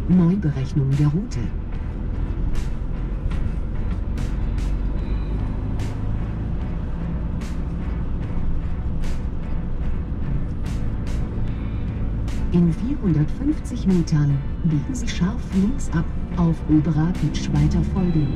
Neuberechnung der Route. In 450 Metern biegen Sie scharf links ab, auf Oberrakitsch weiter folgen.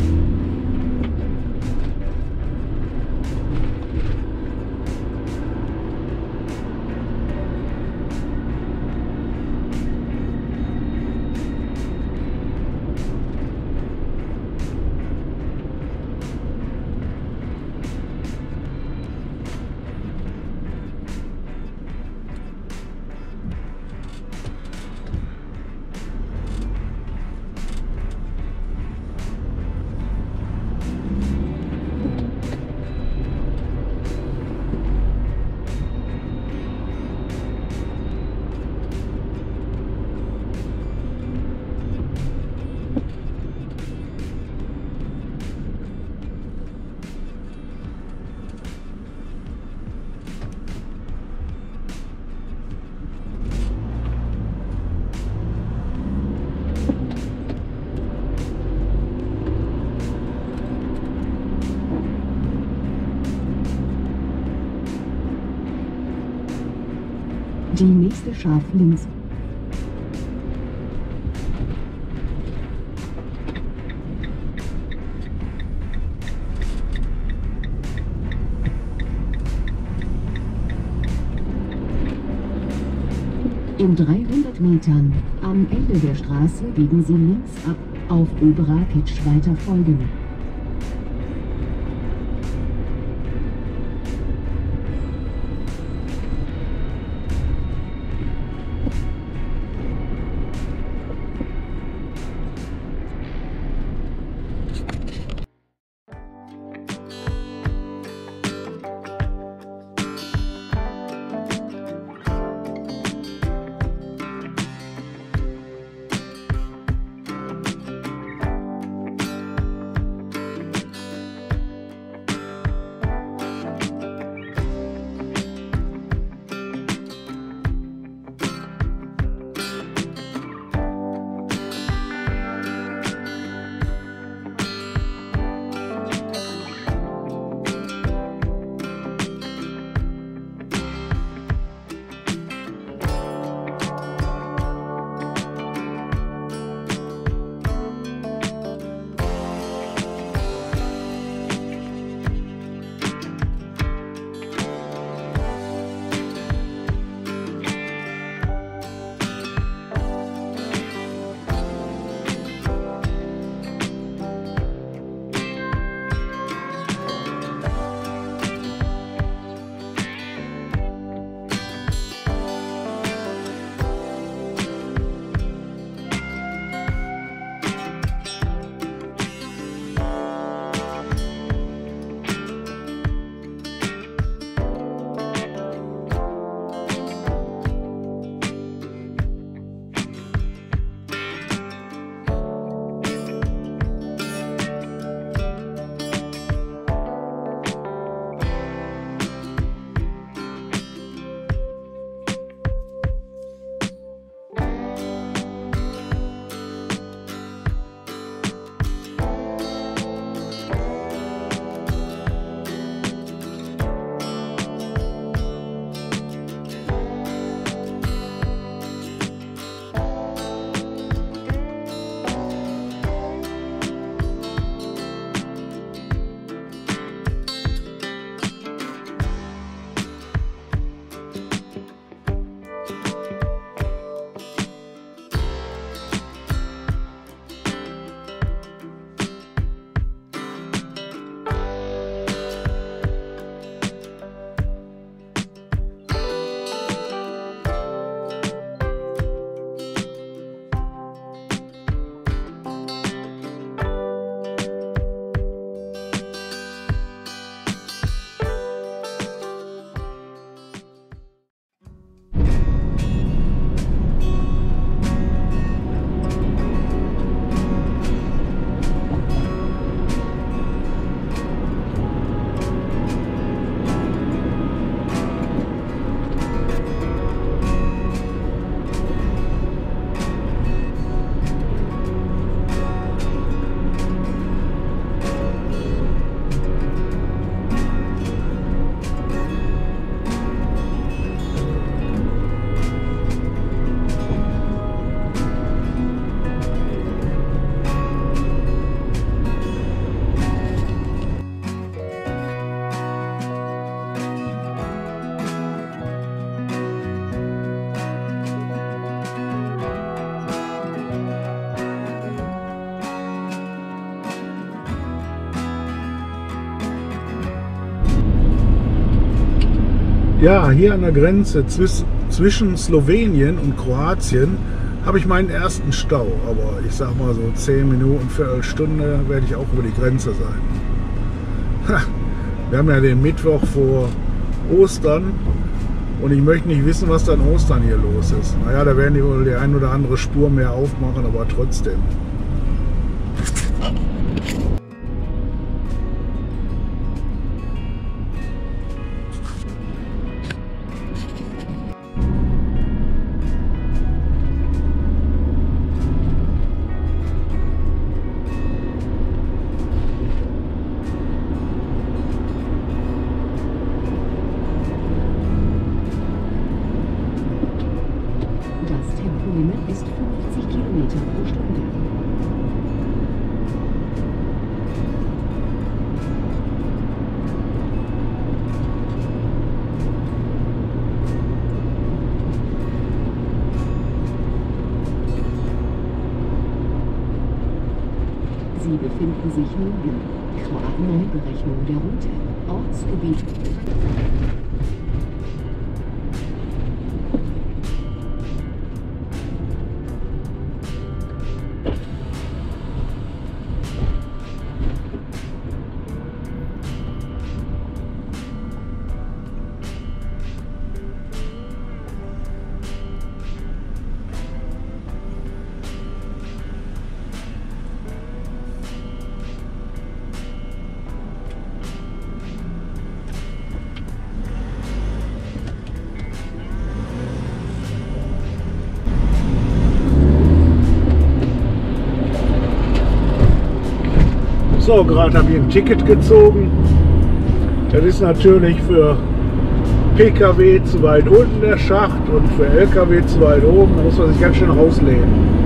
Die nächste scharf links. In 300 Metern am Ende der Straße biegen Sie links ab, auf Oberrakitsch weiter folgen. Ja, hier an der Grenze zwischen Slowenien und Kroatien habe ich meinen ersten Stau. Aber ich sag mal so 10 Minuten, Viertelstunde werde ich auch über die Grenze sein. Ha, wir haben ja den Mittwoch vor Ostern und ich möchte nicht wissen, was da an Ostern hier los ist. Naja, da werden die wohl die ein oder andere Spur mehr aufmachen, aber trotzdem. Das Tempolimit ist 50 Kilometer pro Stunde. Sie befinden sich nun in Neuberechnung der Route. Ortsgebiet. So, gerade habe ich ein Ticket gezogen. Das ist natürlich für PKW zu weit unten der Schacht und für LKW zu weit oben. Da muss man sich ganz schön rauslehnen.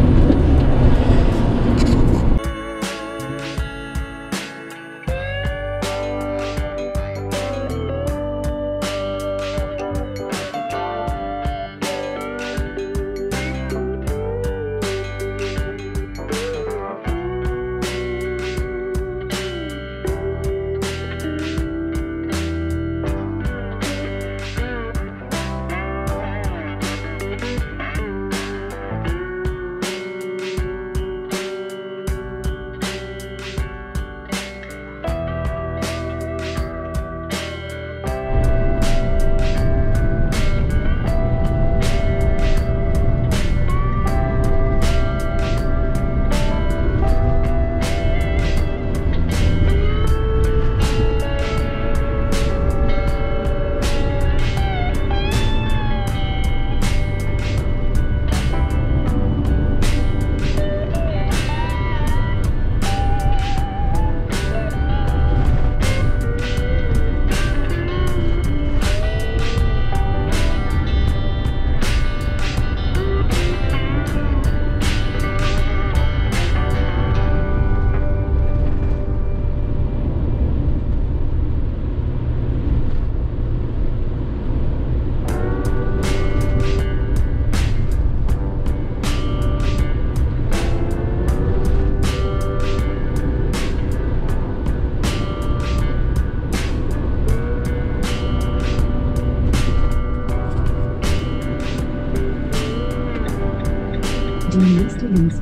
Die nächste links.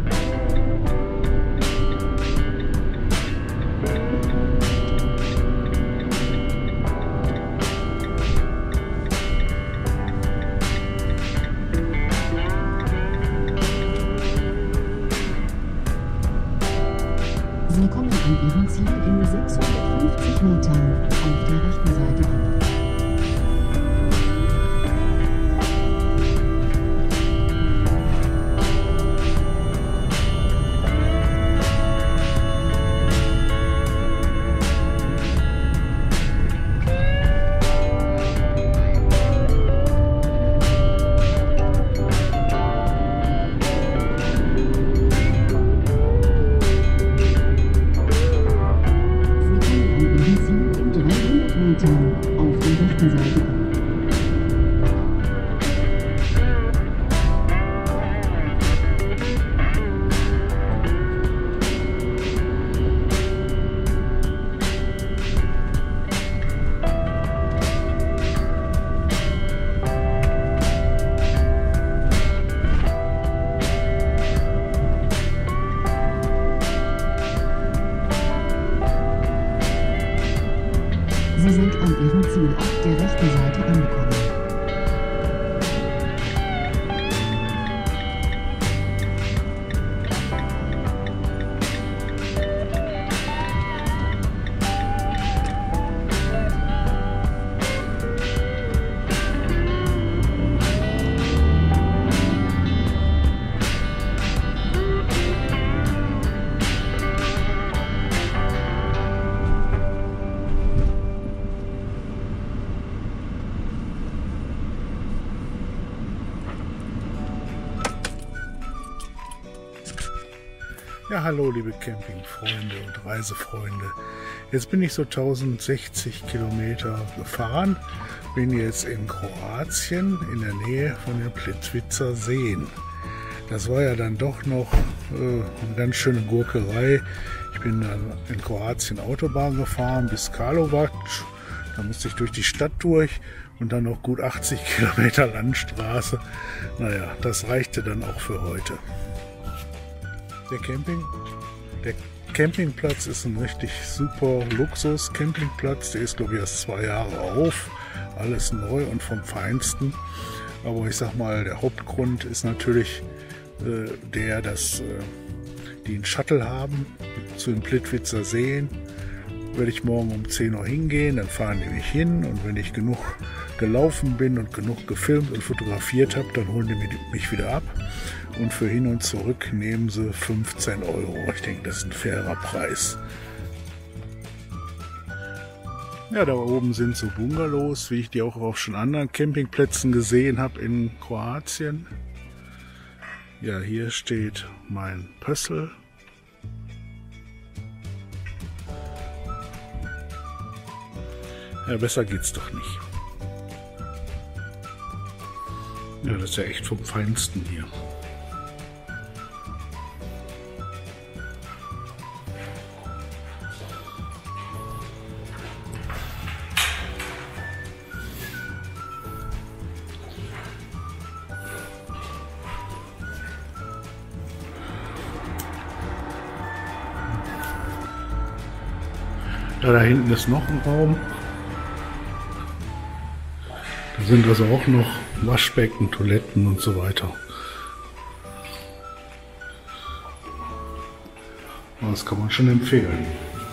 Sie kommen an Ihrem Ziel in 650 Metern auf der rechten Seite an. Ja, hallo liebe Campingfreunde und Reisefreunde. Jetzt bin ich so 1060 Kilometer gefahren, bin jetzt in Kroatien in der Nähe von den Plitvicer Seen. Das war ja dann doch noch eine ganz schöne Gurkerei. Ich bin dann in Kroatien Autobahn gefahren bis Karlovac. Da musste ich durch die Stadt durch und dann noch gut 80 Kilometer Landstraße. Naja, das reichte dann auch für heute. Der Campingplatz ist ein richtig super Luxus-Campingplatz. Der ist, glaube ich, erst 2 Jahre auf. Alles neu und vom Feinsten. Aber ich sag mal, der Hauptgrund ist natürlich dass die einen Shuttle haben zu den Plitvicer Seen. Werde ich morgen um 10 Uhr hingehen, dann fahren die mich hin und wenn ich genug gelaufen bin und genug gefilmt und fotografiert habe, dann holen die mich wieder ab und für hin und zurück nehmen sie 15 €. Ich denke, das ist ein fairer Preis. Ja, da oben sind so Bungalows, wie ich die auch auf schon anderen Campingplätzen gesehen habe in Kroatien. Ja, hier steht mein Pössl. Ja, besser geht's doch nicht. Ja, das ist ja echt vom Feinsten hier. Ja, da hinten ist noch ein Raum. Da sind also auch noch Waschbecken, Toiletten und so weiter. Das kann man schon empfehlen.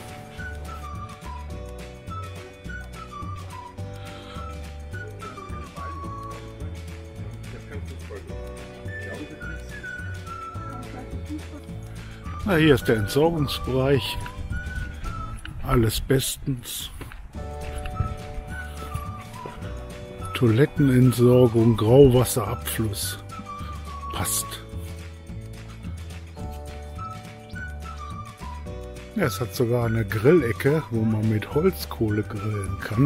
Na, hier ist der Entsorgungsbereich. Alles bestens. Toilettenentsorgung, Grauwasserabfluss. Passt. Ja, es hat sogar eine Grillecke, wo man mit Holzkohle grillen kann.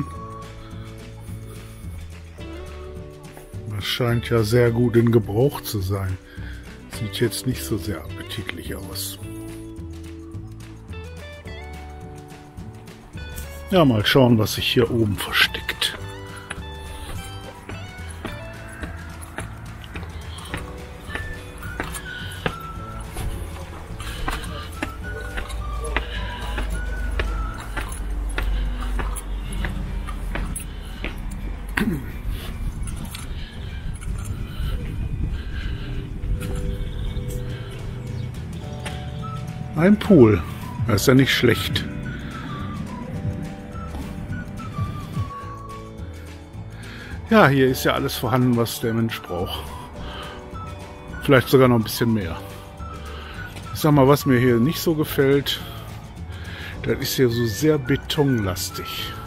Das scheint ja sehr gut in Gebrauch zu sein. Sieht jetzt nicht so sehr appetitlich aus. Ja, mal schauen, was sich hier oben versteckt. Ein Pool, das ist ja nicht schlecht. Ja, hier ist ja alles vorhanden, was der Mensch braucht. Vielleicht sogar noch ein bisschen mehr. Ich sag mal, was mir hier nicht so gefällt, das ist hier so sehr betonlastig.